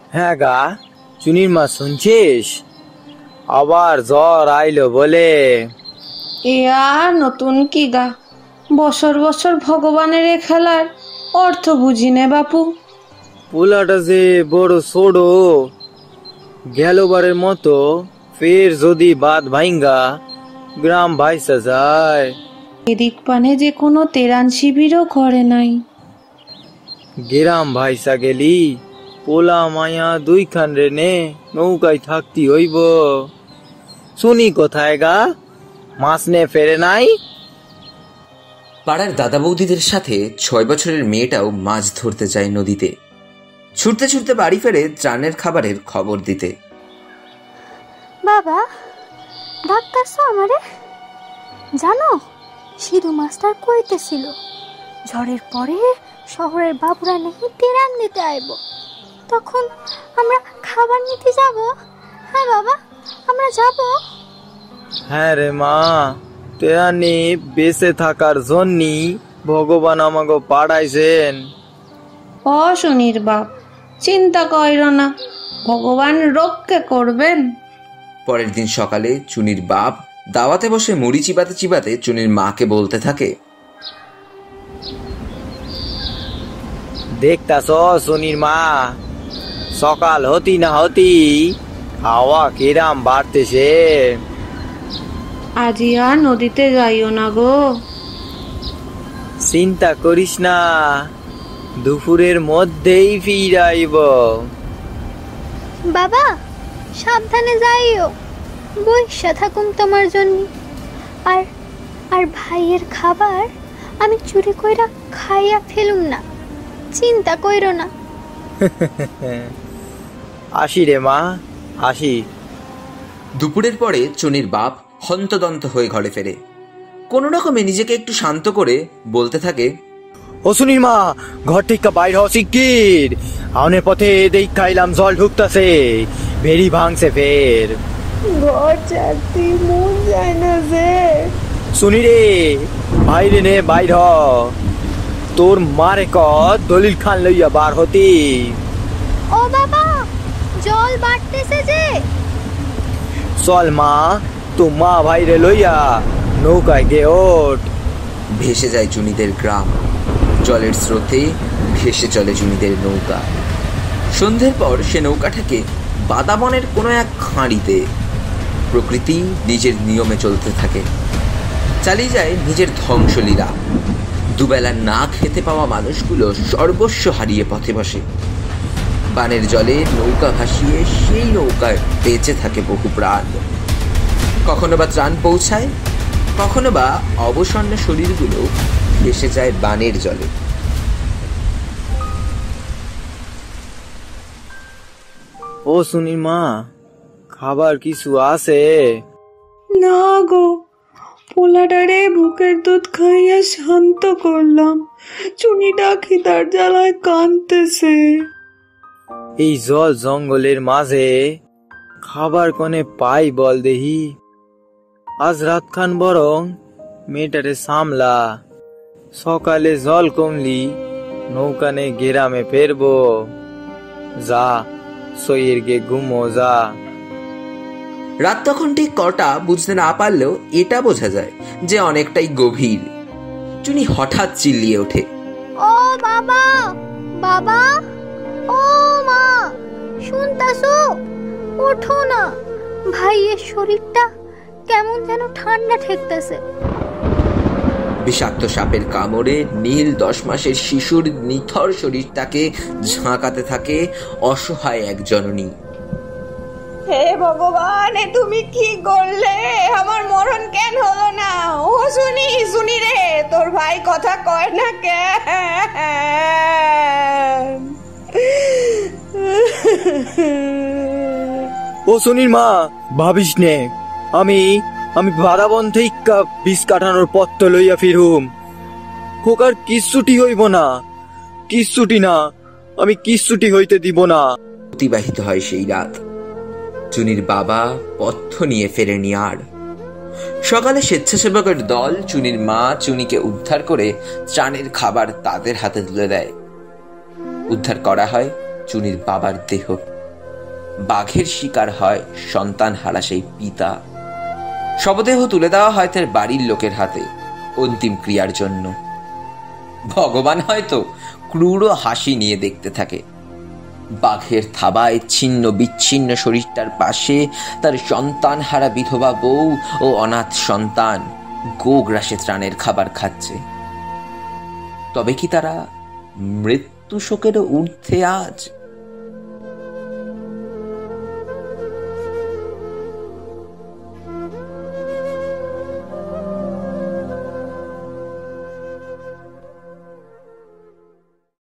হ্যাঁ গা, চুনির মা শুনছিস? আবার জ্বর আইলো বলে। এ আর নতুন কি গা, বছর বছর ভগবানের এ খেলার অর্থ বুঝি নে বাপু। পোলাটা যে বড় ছোড়ো, গেলবারের মতো ফের যদি বাদ ভাইঙ্গা গ্রাম ভাইসা যায়। এদিক পানে যে কোনো তেরান শিবিরও করে নাই। গ্রাম ভাইসা গেলি পোলা মায়া দুইখান রে নে নৌকায় থাকতি হইব। শুনি কোথায় গা, মাছ নে ফেরে নাই? পাড়ার দাদা বৌদিদের সাথে 6 বছরের মেয়েটাও মাছ ধরতে যায় নদীতে। ছুটতে ছুটতে বাড়ি ফেরে ত্রাণের খাবারের খবর দিতে। বাবা, ডাক্তারছো আমারে? জানো, সিধু মাস্টার কইতেছিল ঝড়ের পরে শহরের বাবুরা নাকি তেরান নিতে আইব, তখন আমরা খাবার নিতে যাব। হ্যাঁ বাবা, আমরা যাব। হ্যাঁ রে মা, তেরানি বেঁচে থাকার জন্যই ভগবান আমাকে পাঠাইছেন। অশনির বাপ, চিন্তা কইর না, ভগবান রক্ষা করবেন। পরের দিন সকালে চুনির বাপ দাওয়াতে বসে মুড়ি চিবাতে চিবাতে চুনির মাকে বলতে থাকে, দেখতাছ সুনির মা, সকাল হতি না হতি হাওয়া কিরাম বাড়তেছে। আজি আর নদীতে যাইও না গো। চিন্তা করিস না, দুপুরের মধ্যেই ফিরাইব। বাবা, সাবধানে যাইও, বইসা থাকুম তোমার জন্য। আর আর ভাইয়ের খাবার আমি চুরি কইরা খাইয়া ফেলুম না, চিন্তা কইরো না। আসি রে মা, আসি। দুপুরের পরে চুনির বাপ হন্তদন্ত হয়ে ঘরে ফেরে। কোনো রকমে নিজেকে একটু শান্ত করে বলতে থাকে, ও সুনির মা, ঘর থেকে বাইর হ শিগগির। আউনের পথে দেখাইলাম জল ঢুকতাছে, বেরি ভাঙছে ফের। ঘর ছাড়তে মন যায় না যে। শুনি রে, বাইরে নে বাইর হ। তোর মারে ক দলিল খান লইয়া বার হতি। ও বাবা, জল বাড়তেছে যে। চল মা, তো মা ভাইরে লইয়া নৌকায় গে ওঠ। ভেসে যায় চুনিদের গ্রাম, জলের স্রোতে ভেসে চলে চুনিদের নৌকা। সন্ধ্যের পর সে নৌকাটাকে বাদাবনের কোনো এক খাঁড়িতে। প্রকৃতি নিজের নিয়মে চলতে থাকে, চালিয়ে যায় নিজের ধ্বংসলীলা। দুবেলা না খেতে পাওয়া মানুষগুলো সর্বস্ব হারিয়ে পথে বসে। বানের জলে নৌকা ভাসিয়ে সেই নৌকায় বেঁচে থাকে বহু প্রাণ। কখনো বা ত্রাণ পৌঁছায়, কখনো বা অবসন্ন শরীরগুলো ভেসে যায় বানের জলে। ও সুনির মা, খাবার কিছু আছে? না গো, পোলাটারে বুকের দুধ খাইয়া শান্ত করলাম, চুনিটা খিদার জ্বালায় কাঁদতেছে। এই জল জঙ্গলের মাঝে খাবার কনে পাই বল দেহি। আজ রাত খান বরং মেয়েটারে সামলা, সকালে জল কমলি নৌকানে গেরামে ফেরবো। যা, সইয়ের গে ঘুমো যা। রাত তখন ঠিক কটা বুঝতে না পারলেও এটা বোঝা যায় যে অনেকটাই গভীর। চুনি হঠাৎ চিল্লিয়ে ওঠে, ও বাবা, বাবা, ও মা, শুনতাছো? ওঠো না, ভাইয়ের শরীরটা কেমন যেন ঠান্ডা ঠেকতেছে। বিষাক্ত সাপের কামড়ে নীল 10 মাসের শিশুর নিথর শরীরটাকে ঝাঁকাতে থাকে অসহায় এক জননী। হে ভগবান, এ তুমি কি করলে? আমার মরণ কেন হলো না? ও শুনি, শুনি রে, তোর ভাই কথা কয় না কেন? ও সুনির মা, ভাবিস নে, আমি বাদাবন থেকে বিষ কাটানোর পত্র লইয়া ফিরুম। খোকার কিচ্ছুটি হইব না, কিচ্ছুটি না, আমি কিচ্ছুটি হইতে দিব না। অতিবাহিত হয় সেই রাত। চুনির বাবা পথ্য নিয়ে ফেরেনি আর। সকালে স্বেচ্ছাসেবকের দল চুনির মা চুনিকে উদ্ধার করে ত্রাণের খাবার তাদের হাতে তুলে দেয়। উদ্ধার করা হয় চুনির বাবার দেহ। বাঘের শিকার হয় সন্তান হারা সেই পিতা। শবদেহ তুলে দেওয়া হয় তার বাড়ির লোকের হাতে অন্তিম ক্রিয়ার জন্য। ভগবান হয়তো ক্রূর হাসি নিয়ে দেখতে থাকে। বাঘের থাবায় ছিন্ন বিচ্ছিন্ন শরীরটার পাশে তার সন্তান হারা বিধবা বউ ও অনাথ সন্তান গোগ্রাসে ত্রাণের খাবার খাচ্ছে। তবে কি তারা মৃত্যু শোকেরও ঊর্ধ্বে আজ?